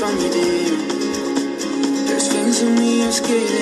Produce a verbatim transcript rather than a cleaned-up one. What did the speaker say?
me, dear. There's things in me I'm scared